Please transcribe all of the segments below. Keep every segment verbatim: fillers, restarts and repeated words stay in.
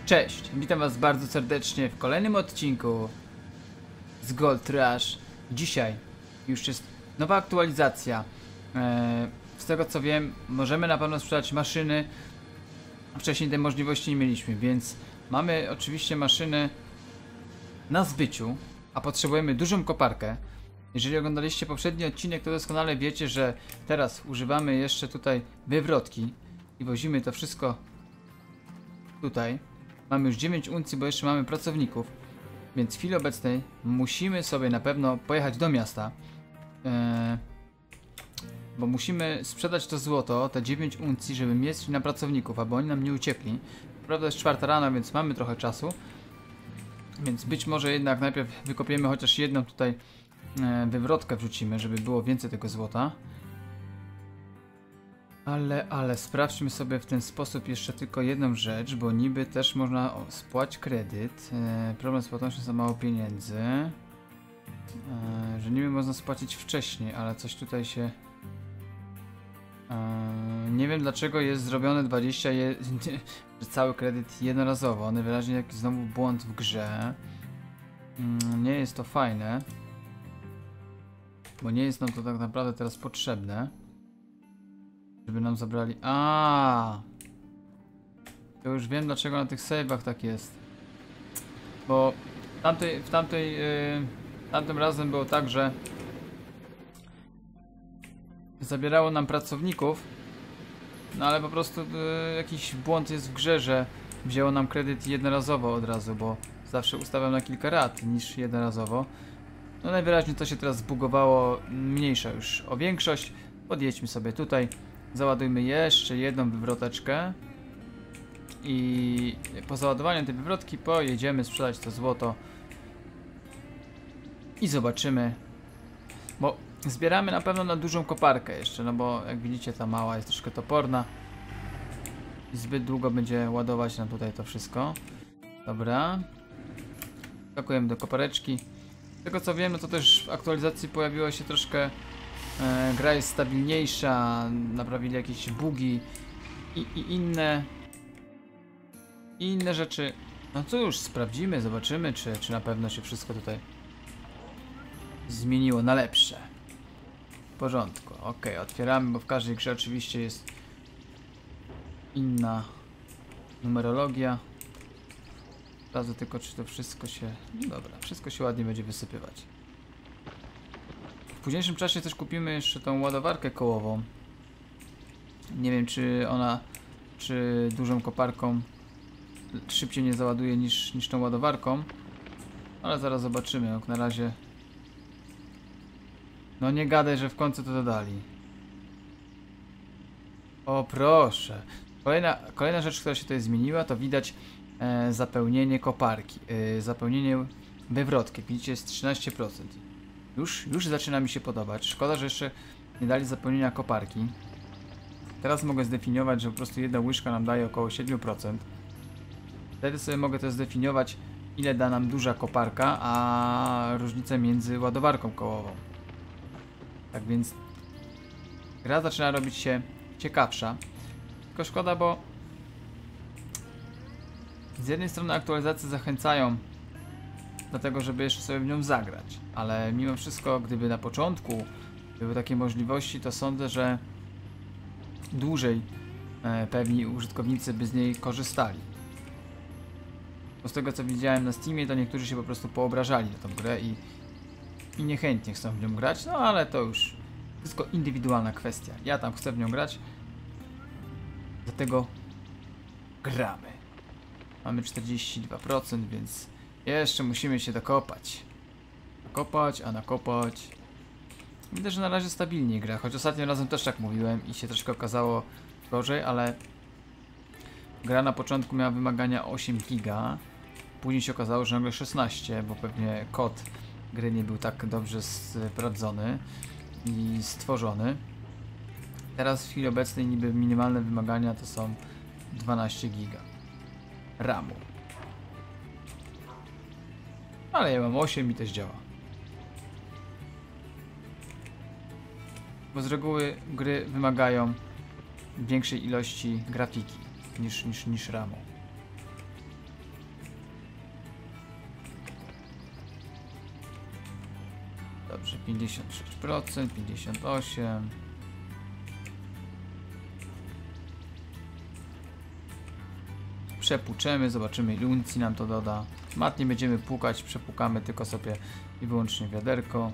Cześć, witam was bardzo serdecznie w kolejnym odcinku z Gold Rush. Dzisiaj już jest nowa aktualizacja. Eee, z tego co wiem, możemy na pewno sprzedać maszyny. Wcześniej tej możliwości nie mieliśmy, więc mamy oczywiście maszyny na zbyciu, a potrzebujemy dużą koparkę. Jeżeli oglądaliście poprzedni odcinek, to doskonale wiecie, że teraz używamy jeszcze tutaj wywrotki i wozimy to wszystko tutaj. Mamy już dziewięć uncji, bo jeszcze mamy pracowników, więc w chwili obecnej musimy sobie na pewno pojechać do miasta, e, bo musimy sprzedać to złoto, te dziewięć uncji, żeby mieć na pracowników, aby oni nam nie uciekli. Prawda, jest czwarta rano, więc mamy trochę czasu, więc być może jednak najpierw wykopiemy chociaż jedną tutaj e, wywrotkę wrzucimy, żeby było więcej tego złota. Ale, ale sprawdźmy sobie w ten sposób jeszcze tylko jedną rzecz, bo niby też można o, spłać kredyt. E, problem z płatnością za mało pieniędzy. E, że niby można spłacić wcześniej, ale coś tutaj się... E, nie wiem dlaczego jest zrobione dwadzieścia jeden, że cały kredyt jednorazowo. One wyraźnie jakiś znowu błąd w grze. Mm, nie jest to fajne. Bo nie jest nam to tak naprawdę teraz potrzebne. Żeby nam zabrali... A, to już wiem dlaczego na tych save'ach tak jest. Bo w tamtej, w tamtej, yy, tamtym razem było tak, że zabierało nam pracowników, no ale po prostu yy, jakiś błąd jest w grze, że wzięło nam kredyt jednorazowo od razu, bo zawsze ustawiam na kilka rat niż jednorazowo. No najwyraźniej to się teraz zbugowało, mniejsza już o większość. Podjedźmy sobie tutaj. Załadujmy jeszcze jedną wywroteczkę i po załadowaniu tej wywrotki pojedziemy sprzedać to złoto i zobaczymy, bo zbieramy na pewno na dużą koparkę jeszcze, no bo jak widzicie ta mała jest troszkę toporna i zbyt długo będzie ładować nam tutaj to wszystko. Dobra, skakujemy do kopareczki. Z tego co wiem, no to też w aktualizacji pojawiło się troszkę E, gra jest stabilniejsza, naprawili jakieś bugi i, i inne i inne rzeczy. No cóż, sprawdzimy, zobaczymy, czy, czy na pewno się wszystko tutaj zmieniło na lepsze. W porządku, ok, otwieramy, bo w każdej grze oczywiście jest inna numerologia. Sprawdzę tylko, czy to wszystko się... No dobra, wszystko się ładnie będzie wysypywać. W późniejszym czasie też kupimy jeszcze tą ładowarkę kołową. Nie wiem, czy ona, czy dużą koparką szybciej nie załaduje niż, niż tą ładowarką. Ale zaraz zobaczymy, jak na razie. No nie gadaj, że w końcu to dodali. O proszę. Kolejna, kolejna rzecz, która się tutaj zmieniła, to widać e, zapełnienie koparki. E, zapełnienie wywrotki. Widzicie, jest trzynaście procent. Już, już zaczyna mi się podobać. Szkoda, że jeszcze nie dali zapełnienia koparki. Teraz mogę zdefiniować, że po prostu jedna łyżka nam daje około siedem procent. Wtedy sobie mogę też zdefiniować, ile da nam duża koparka, a różnicę między ładowarką kołową. Tak więc gra zaczyna robić się ciekawsza. Tylko szkoda, bo z jednej strony aktualizacje zachęcają do tego, żeby jeszcze sobie w nią zagrać, ale mimo wszystko, gdyby na początku były takie możliwości, to sądzę, że dłużej e, pewni użytkownicy by z niej korzystali. Bo z tego co widziałem na Steamie, to niektórzy się po prostu poobrażali na tą grę i, i niechętnie chcą w nią grać, no ale to już wszystko indywidualna kwestia. Ja tam chcę w nią grać, dlatego gramy. Mamy czterdzieści dwa procent, więc jeszcze musimy się dokopać. Nakopać, a nakopać. Widzę, że na razie stabilnie gra, choć ostatnim razem też tak mówiłem i się troszkę okazało gorzej, ale gra na początku miała wymagania osiem giga. Później się okazało, że nagle szesnaście, bo pewnie kod gry nie był tak dobrze sprawdzony i stworzony. Teraz w chwili obecnej niby minimalne wymagania to są dwanaście giga ramu. Ale ja mam osiem i też działa. Bo z reguły gry wymagają większej ilości grafiki niż, niż, niż ramu. Dobrze, pięćdziesiąt sześć procent, pięćdziesiąt osiem procent. Przepłuczemy, zobaczymy ile uncji nam to doda. Mat nie będziemy płukać, przepłukamy tylko sobie i wyłącznie wiaderko.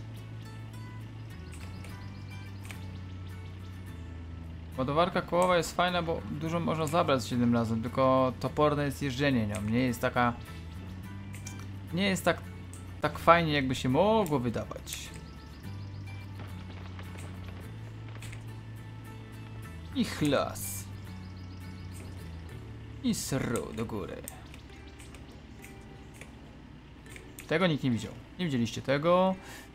Ładowarka kołowa jest fajna, bo dużo można zabrać jednym razem, tylko toporne jest jeżdżenie nią. Nie jest taka... Nie jest tak, tak fajnie, jakby się mogło wydawać. I chlas. I sru do góry. Tego nikt nie widział. Nie widzieliście tego.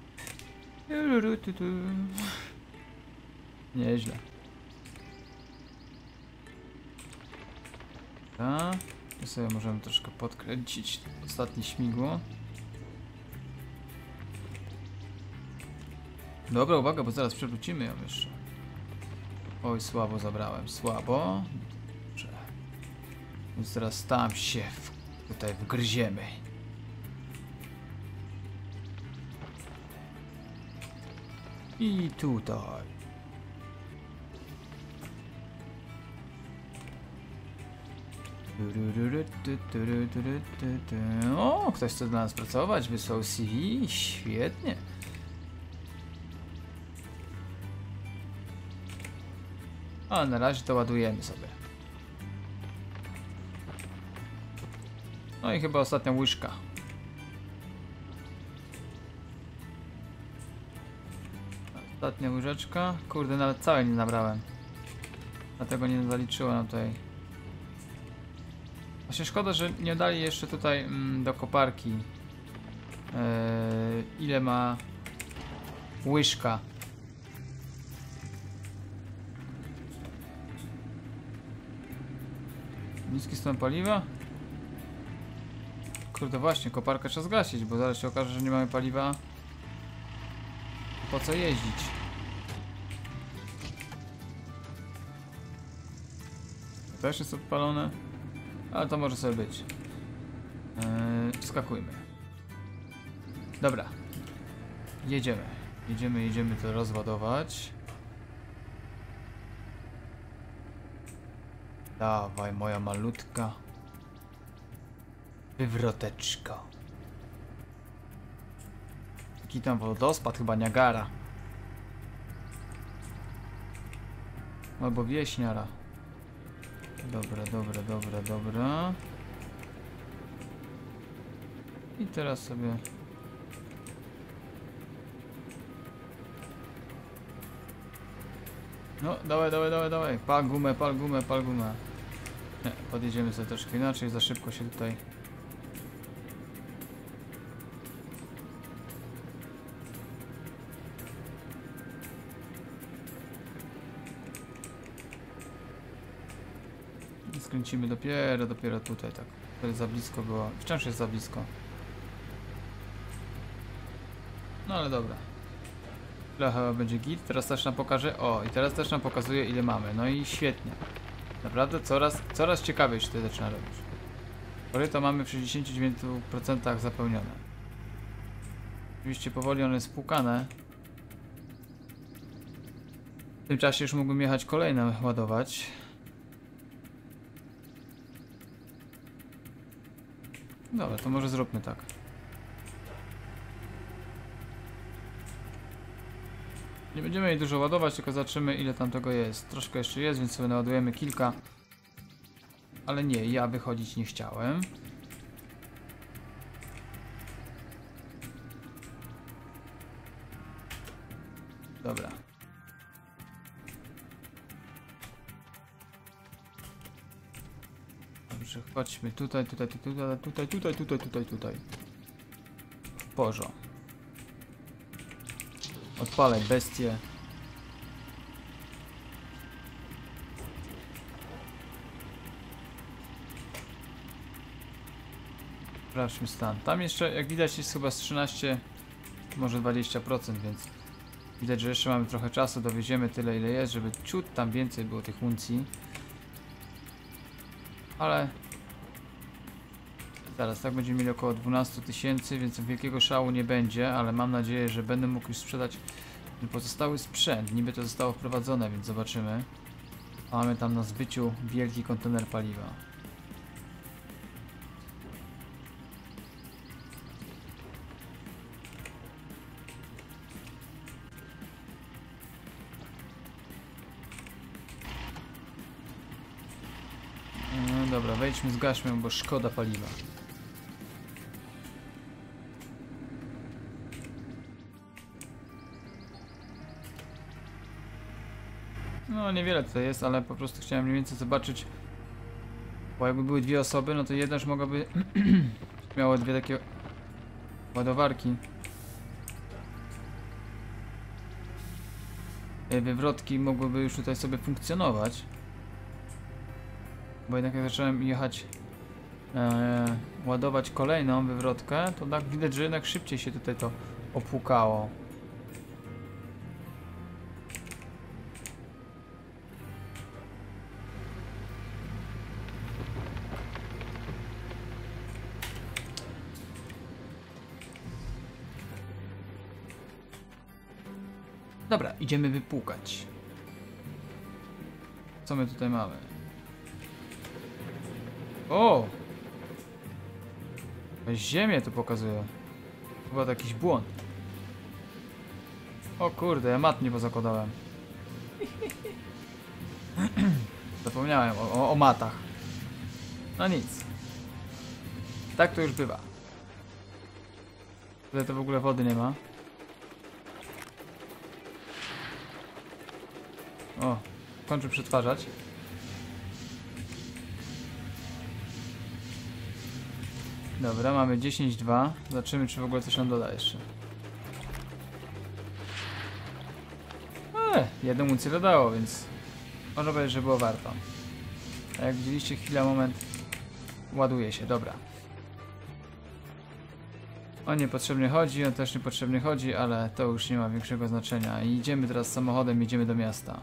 Nieźle. Tak. Tu sobie możemy troszkę podkręcić ostatnie śmigło. Dobra, uwaga, bo zaraz przewrócimy ją jeszcze. Oj, słabo zabrałem, słabo. Dobrze. Więc teraz tam się w, tutaj wgryziemy. I tutaj. O, ktoś chce dla nas pracować, wysłał C V, świetnie. A na razie to ładujemy sobie. No i chyba ostatnia łyżka. Ostatnia łyżeczka. Kurde, nawet całej nie nabrałem. Dlatego nie zaliczyło nam tutaj. Właśnie szkoda, że nie dali jeszcze tutaj mm, do koparki yy, ile ma łyżka. Niski stan paliwa? Kurde właśnie, koparkę trzeba zgasić, bo zaraz się okaże, że nie mamy paliwa. Po co jeździć? To też jest odpalone. Ale to może sobie być. Yy, skakujmy. Dobra. Jedziemy. Jedziemy, jedziemy to rozładować. Dawaj, moja malutka wywroteczka. Taki tam wodospad, chyba Niagara. Albo wieśniara. Dobra, dobra, dobra, dobra. I teraz sobie... No, dawaj, dawaj, dawaj, dawaj. Pal gumę, pal gumę, pal gumę. Nie, podjedziemy sobie troszkę inaczej, za szybko się tutaj... Skręcimy dopiero, dopiero tutaj, tak. To jest za blisko było. Wciąż jest za blisko. No ale dobra. Tyle chyba będzie git. Teraz też nam pokaże. O, i teraz też nam pokazuje, ile mamy. No i świetnie. Naprawdę coraz, coraz ciekawiej się to zaczyna robić. Koryto mamy w sześćdziesięciu dziewięciu procentach zapełnione. Oczywiście powoli one jest spłukane. W tym czasie już mógłbym jechać kolejne ładować. Dobra, to może zróbmy tak. Nie będziemy jej dużo ładować, tylko zobaczymy, ile tam tego jest. Troszkę jeszcze jest, więc sobie naładujemy kilka. Ale nie, ja wychodzić nie chciałem. Dobra. Dobrze, chodźmy tutaj, tutaj, tutaj, tutaj, tutaj, tutaj, tutaj, tutaj. Porzo. Odpalaj bestię. Sprawdźmy stan. Tam jeszcze, jak widać, jest chyba z trzynaście, może dwadzieścia procent, więc widać, że jeszcze mamy trochę czasu. Dowieziemy tyle, ile jest, żeby ciut tam więcej było tych uncji. Ale Teraz tak będziemy mieli około dwanaście tysięcy, więc wielkiego szału nie będzie, ale mam nadzieję, że będę mógł już sprzedać ten pozostały sprzęt. Niby to zostało wprowadzone, więc zobaczymy. Mamy tam na zbyciu wielki kontener paliwa. No dobra, wejdźmy, zgaśmy, bo szkoda paliwa. No niewiele tutaj jest, ale po prostu chciałem mniej więcej zobaczyć, bo jakby były dwie osoby, no to jedna już mogłaby miało dwie takie ładowarki, wywrotki mogłyby już tutaj sobie funkcjonować, bo jednak jak zacząłem jechać e, ładować kolejną wywrotkę, to tak widać, że jednak szybciej się tutaj to opłukało. Dobra, idziemy wypłukać. Co my tutaj mamy? O! Ziemię tu pokazuje. Chyba to jakiś błąd. O kurde, ja mat nie pozakładałem. Zapomniałem o, o, o matach. No nic. Tak to już bywa. Tutaj to w ogóle wody nie ma. O, kończy przetwarzać. Dobra, mamy dziesięć dwa. Zobaczymy, czy w ogóle coś nam doda jeszcze. Eee, jedną uncję dodało, więc może powiedzieć, że było warto. A jak widzieliście, chwila, moment, ładuje się, dobra. On niepotrzebnie chodzi, on też niepotrzebnie chodzi, ale to już nie ma większego znaczenia. I idziemy teraz samochodem, jedziemy do miasta.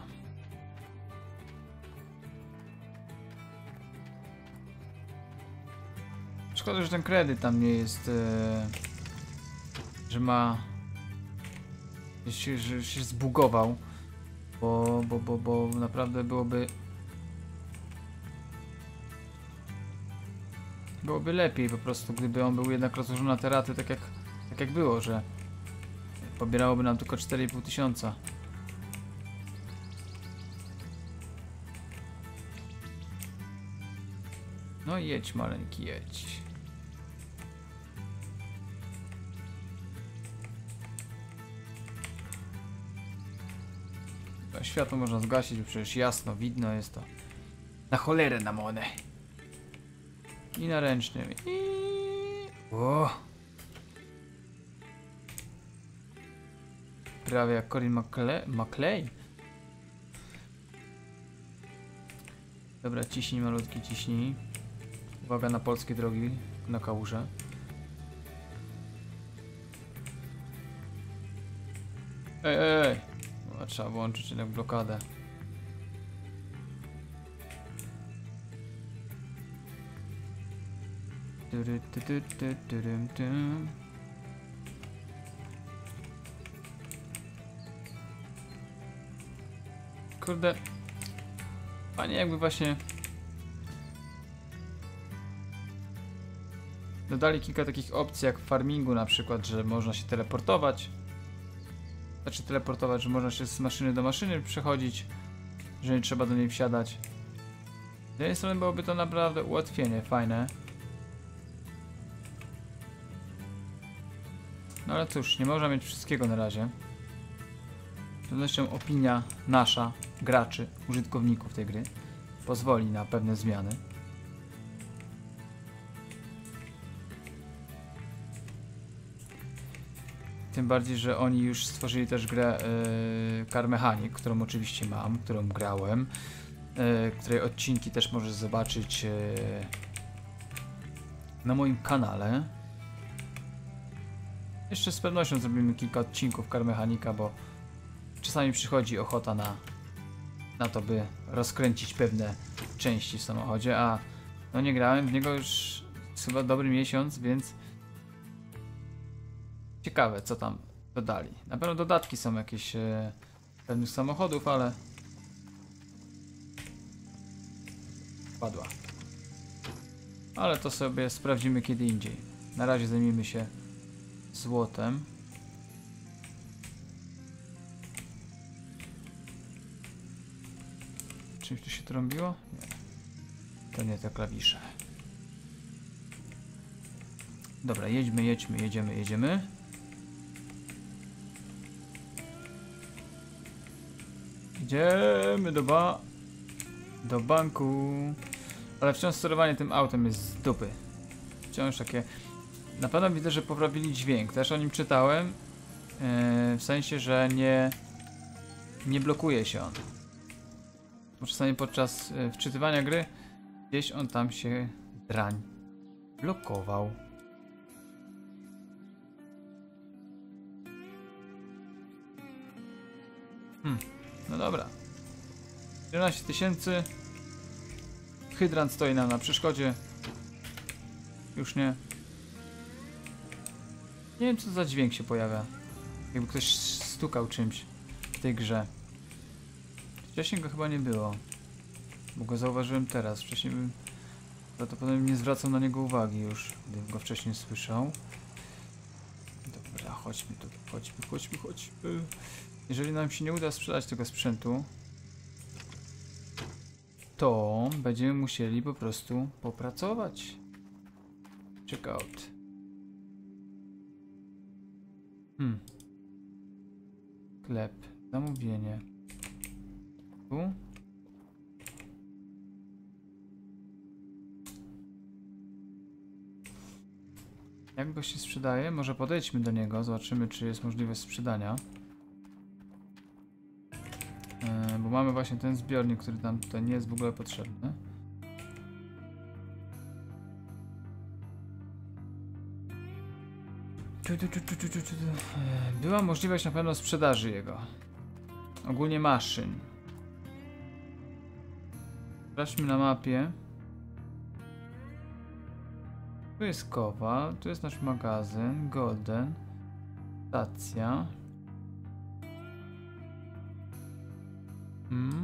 Szkoda, że ten kredyt tam nie jest, yy, że ma, że się, że się zbugował, bo, bo, bo, bo naprawdę byłoby, byłoby lepiej po prostu, gdyby on był jednak rozłożony na te raty, tak jak, tak jak było, że pobierałoby nam tylko cztery i pół tysiąca. No jedź, maleńki, jedź. Światło można zgasić, bo przecież jasno, widno jest to. Na cholerę nam one. I na ręcznym. I... O! Prawie jak Corin McClay. McClay. Dobra, ciśnij malutki, ciśnij. Uwaga na polskie drogi, na kałuże. Ej, ej, ej. O, trzeba włączyć jednak blokadę. Kurde. Panie, jakby właśnie dodali kilka takich opcji, jak w farmingu na przykład, że można się teleportować. Znaczy teleportować, że można się z maszyny do maszyny przechodzić, że nie trzeba do niej wsiadać. Z jednej strony byłoby to naprawdę ułatwienie, fajne. No ale cóż, nie można mieć wszystkiego na razie. Z pewnością opinia nasza, graczy, użytkowników tej gry, pozwoli na pewne zmiany. Tym bardziej, że oni już stworzyli też grę yy, Car Mechanic, którą oczywiście mam, którą grałem, yy, której odcinki też możesz zobaczyć yy, na moim kanale. Jeszcze z pewnością zrobimy kilka odcinków Car Mechanica, bo czasami przychodzi ochota na, na to, by rozkręcić pewne części w samochodzie, a no nie grałem w niego już chyba dobry miesiąc, więc ciekawe, co tam dodali. Na pewno dodatki są jakieś e, pewnych samochodów, ale padła. Ale to sobie sprawdzimy kiedy indziej. Na razie zajmijmy się złotem. Czymś tu się trąbiło? Nie. To nie te klawisze. Dobra, jedźmy, jedźmy, jedziemy, jedziemy. Idziemy do ba... do banku. Ale wciąż sterowanie tym autem jest z dupy. Wciąż takie... Na pewno widzę, że poprawili dźwięk. Też o nim czytałem. Yy, w sensie, że nie... nie blokuje się on. Bo czasami podczas yy, wczytywania gry gdzieś on tam się drań blokował. Hmm, no dobra. jedenaście tysięcy. Hydrant stoi nam na przeszkodzie. Już nie. Nie wiem co za dźwięk się pojawia. Jakby ktoś stukał czymś w tej grze. Wcześniej go chyba nie było. Bo go zauważyłem teraz. Wcześniej bym prawdopodobnie nie zwracał na niego uwagi już, gdybym go wcześniej słyszał. Dobra, chodźmy tu, chodźmy, chodźmy, chodźmy. Jeżeli nam się nie uda sprzedać tego sprzętu, to będziemy musieli po prostu popracować. Check out. Hmm. Sklep. Zamówienie. Tu. Jak go się sprzedaje? Może podejdźmy do niego, zobaczymy czy jest możliwość sprzedania. Yy, bo mamy właśnie ten zbiornik, który nam tutaj nie jest w ogóle potrzebny. Była możliwość na pewno sprzedaży jego. Ogólnie maszyn. Sprawdźmy na mapie. Tu jest Kowal, tu jest nasz magazyn, Golden, stacja. Hmm.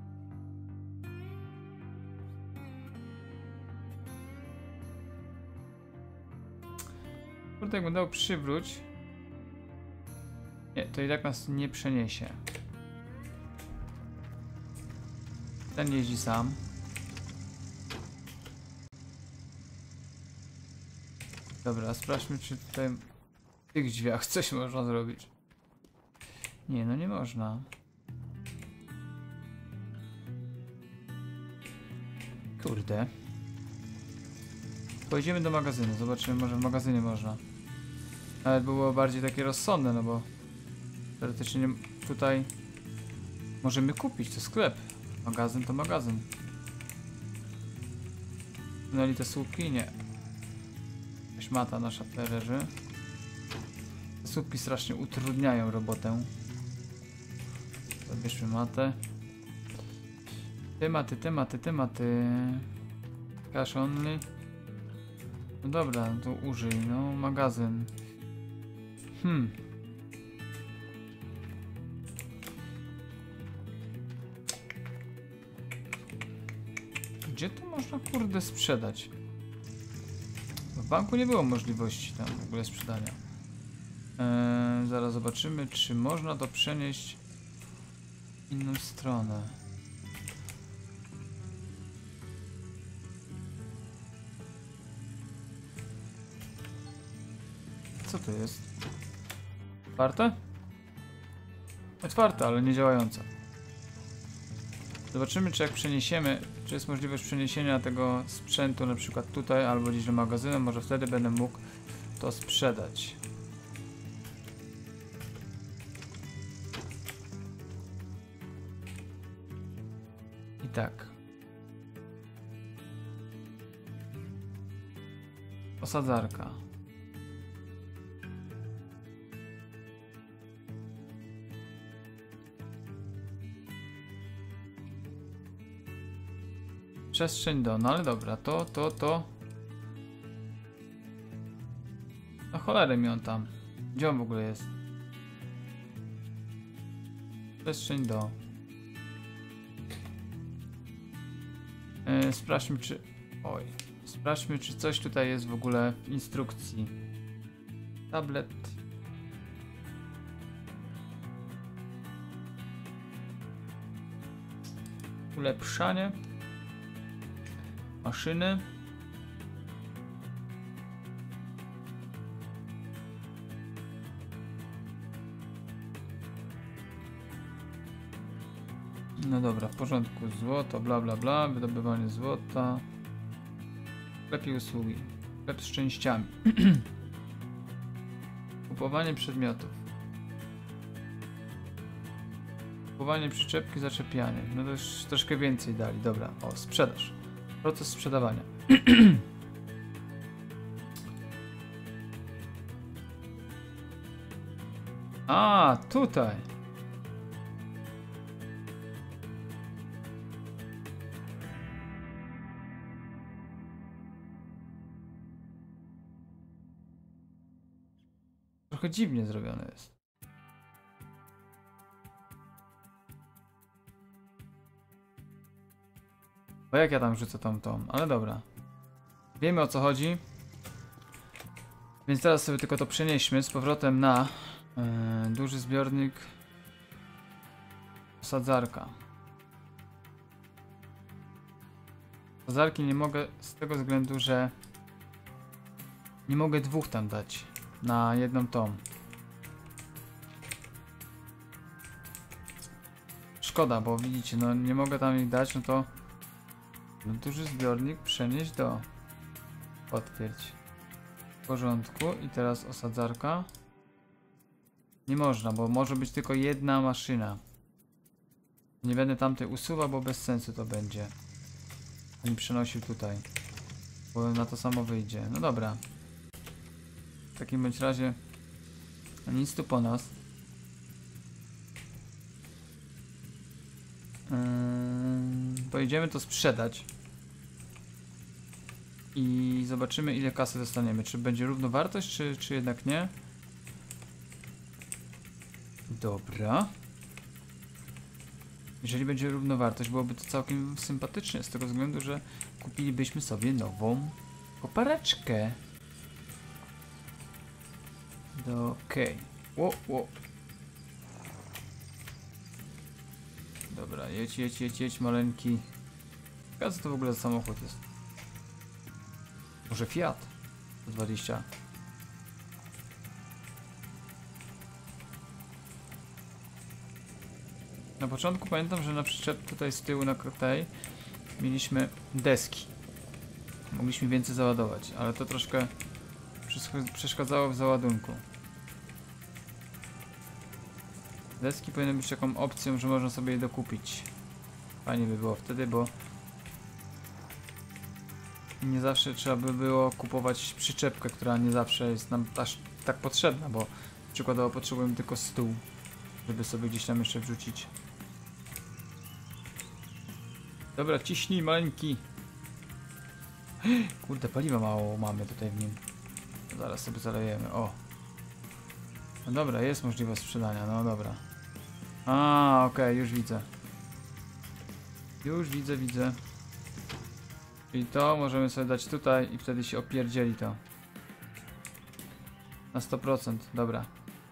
Kurde, jakbym dał przywróć. Nie, to i tak nas nie przeniesie. Ten jeździ sam. Dobra, sprawdźmy czy tutaj w tych drzwiach coś można zrobić. Nie, no nie można. Kurde. Pojedziemy do magazynu, zobaczymy, może w magazynie można. Nawet było bardziej takie rozsądne, no bo teoretycznie tutaj możemy kupić, to sklep. Magazyn to magazyn. Znali te słupki? Nie. Szmata nasza tutaj leży. Te słupki strasznie utrudniają robotę. Zabierzmy matę. Tematy, tematy, tematy. Cash only. No dobra, to użyj, no magazyn. Hmm. Gdzie to można kurde sprzedać? W banku nie było możliwości tam w ogóle sprzedania. Eee, zaraz zobaczymy, czy można to przenieść w inną stronę. Co to jest? Otwarte? Otwarte, ale nie działające. Zobaczymy, czy jak przeniesiemy, czy jest możliwość przeniesienia tego sprzętu na przykład tutaj albo gdzieś do magazynu, może wtedy będę mógł to sprzedać. I tak. Osadzarka. Przestrzeń do, no ale dobra, to, to, to. No cholerę mi on tam. Gdzie on w ogóle jest? Przestrzeń do. Yy, sprawdźmy czy... Oj. Sprawdźmy czy coś tutaj jest w ogóle w instrukcji. Tablet. Ulepszanie. Maszyny. No dobra, w porządku. Złoto, bla bla bla, wydobywanie złota. Sklep i usługi. Sklep z częściami. Kupowanie przedmiotów. Kupowanie przyczepki, zaczepianie. No to już troszkę więcej dali. Dobra, o, sprzedaż. Proces sprzedawania. A, tutaj. Trochę dziwnie zrobione jest. Bo jak ja tam rzucę tą tą, ale dobra. Wiemy o co chodzi. Więc teraz sobie tylko to przenieśmy z powrotem na yy, duży zbiornik osadzarka. Osadzarki nie mogę z tego względu, że nie mogę dwóch tam dać na jedną tą. Szkoda, bo widzicie, no nie mogę tam ich dać, no to no, duży zbiornik przenieść do. Potwierdź. W porządku. I teraz osadzarka. Nie można, bo może być tylko jedna maszyna. Nie będę tamtej usuwał, bo bez sensu to będzie. Ani przenosił tutaj. Bo na to samo wyjdzie. No dobra. W takim bądź razie nic tu po nas. Yy, pojedziemy to sprzedać. I zobaczymy ile kasy dostaniemy. Czy będzie równowartość, czy, czy jednak nie? Dobra. Jeżeli będzie równowartość, byłoby to całkiem sympatycznie z tego względu, że kupilibyśmy sobie nową kopareczkę. Okej. Okay. Ło, ło. Dobra, jedź, jedź, jedź, jedź, maleńki. Co to w ogóle za samochód jest? Może Fiat? sto dwadzieścia. Na początku pamiętam, że na przyczep tutaj z tyłu na tej mieliśmy deski. Mogliśmy więcej załadować, ale to troszkę przeszkadzało w załadunku. Deski powinny być taką opcją, że można sobie je dokupić. Fajnie by było wtedy, bo nie zawsze trzeba by było kupować przyczepkę, która nie zawsze jest nam aż tak potrzebna, bo przykładowo potrzebujemy tylko stół, żeby sobie gdzieś tam jeszcze wrzucić. Dobra, ciśnij maleńki. Kurde, paliwa mało mamy tutaj w nim. Zaraz sobie zalejemy, o. No dobra, jest możliwość sprzedania, no dobra. A, okej, okay, już widzę. Już widzę, widzę. I to możemy sobie dać tutaj i wtedy się opierdzieli to. Na sto procent, dobra.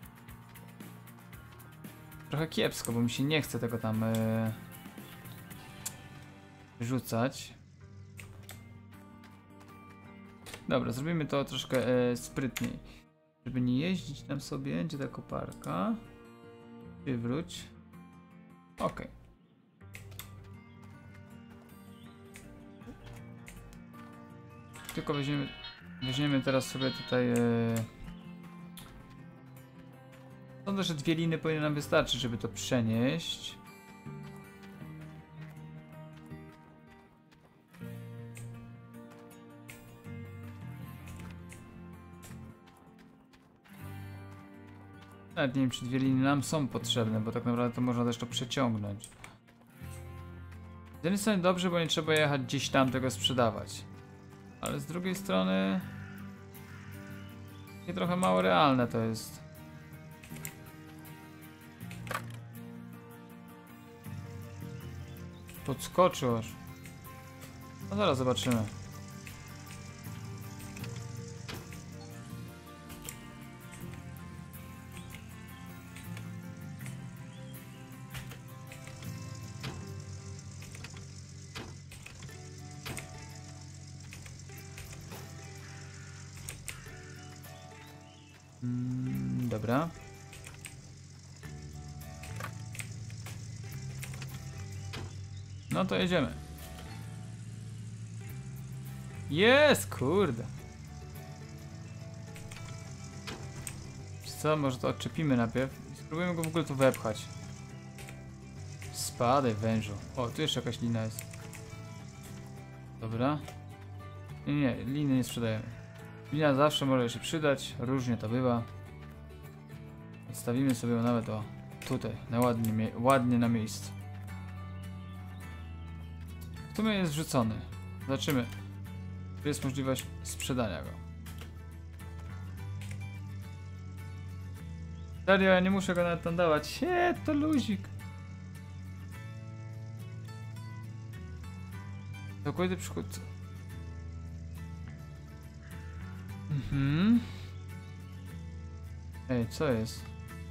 Trochę kiepsko, bo mi się nie chce tego tam yy, rzucać. Dobra, zrobimy to troszkę yy, sprytniej. Żeby nie jeździć tam sobie, gdzie ta koparka. Przywróć. Ok. Tylko weźmiemy, weźmiemy teraz sobie tutaj... Yy... Sądzę, że dwie liny powinny nam wystarczyć, żeby to przenieść. Nawet nie wiem, czy dwie linie nam są potrzebne, bo tak naprawdę to można też to przeciągnąć. Z jednej strony dobrze, bo nie trzeba jechać gdzieś tam tego sprzedawać. Ale z drugiej strony... I trochę mało realne to jest. Podskoczył aż. No zaraz zobaczymy. Mm, dobra. No to jedziemy. Jest, kurde. Co, może to odczepimy najpierw i spróbujemy go w ogóle tu wepchać. Spadaj, wężu. O, tu jeszcze jakaś lina jest. Dobra. Nie, nie, liny nie sprzedajemy. Lina zawsze może się przydać, różnie to bywa. Odstawimy sobie ją nawet o tutaj, na ładnie, ładnie na miejscu. W sumie jest wrzucony. Zobaczymy. Tu jest możliwość sprzedania go. Serio, ja nie muszę go nawet tam dawać. Nie, to luzik. Całkowity przykładca. Mhm. Ej, co jest?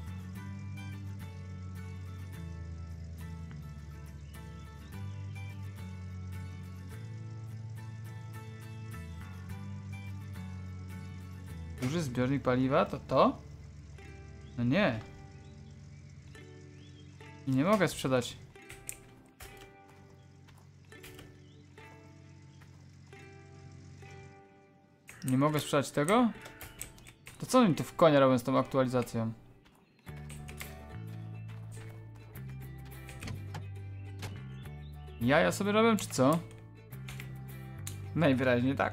Duży zbiornik paliwa? To to? No nie. I nie mogę sprzedać. Nie mogę sprzedać tego? To co oni tu w konia robią z tą aktualizacją? Jaja sobie robią, czy co? Najwyraźniej tak.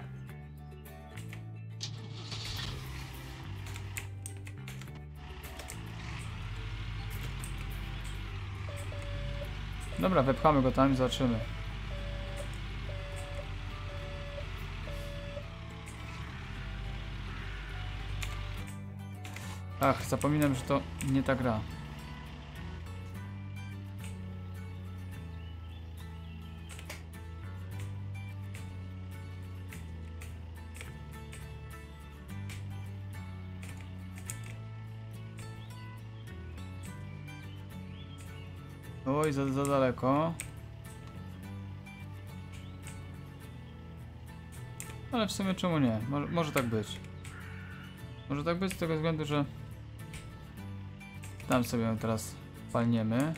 Dobra, wepchamy go tam i zobaczymy. Ach, zapominam, że to nie ta gra. Oj, za, za daleko. Ale w sumie czemu nie? Może, może tak być. Może tak być z tego względu, że tam sobie ją teraz palniemy.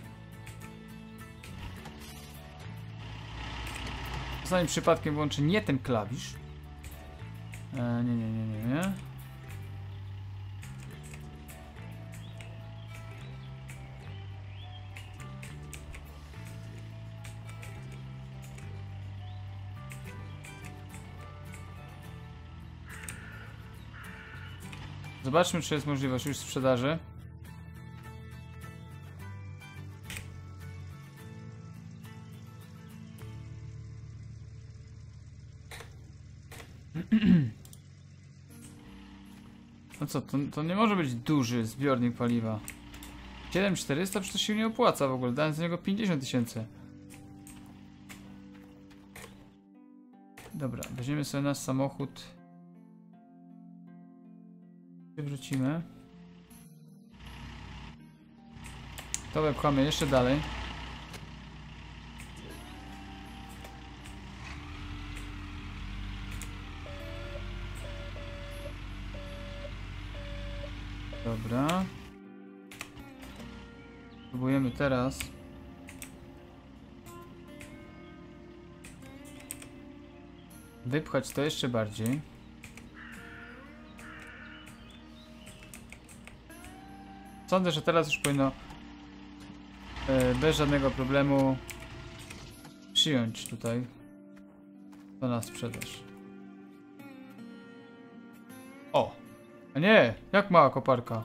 Zanim przypadkiem włączy nie ten klawisz. E, nie, nie, nie, nie, nie. Zobaczmy, czy jest możliwość już sprzedaży. No co, to, to nie może być duży zbiornik paliwa. siedem tysięcy czterysta przecież się nie opłaca w ogóle, dając za niego pięćdziesiąt tysięcy. Dobra, weźmiemy sobie nasz samochód. Wrócimy. To wepchamy jeszcze dalej. Dobra. Próbujemy teraz. Wypchać to jeszcze bardziej. Sądzę, że teraz już powinno e, bez żadnego problemu przyjąć tutaj to na sprzedaż. O! A nie! Jak mała koparka?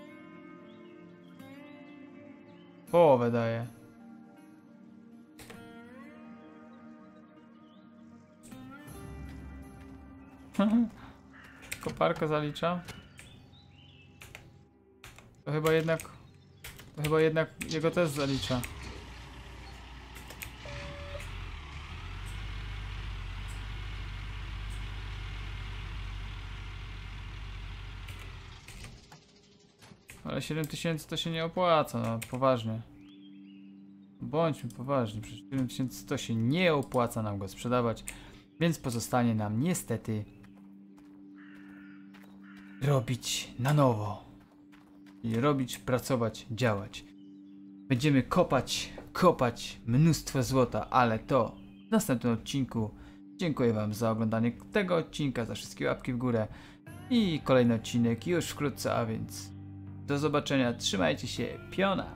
Połowę daje. Koparka zalicza. To chyba jednak... To chyba jednak jego też zalicza. Ale siedem tysięcy to się nie opłaca, no poważnie. Bądźmy poważni, przecież siedem tysięcy to się nie opłaca nam go sprzedawać. Więc pozostanie nam niestety robić na nowo. I robić, pracować, działać. Będziemy kopać, kopać mnóstwo złota, ale to w następnym odcinku. Dziękuję wam za oglądanie tego odcinka, za wszystkie łapki w górę. I kolejny odcinek już wkrótce, a więc do zobaczenia, trzymajcie się, piona!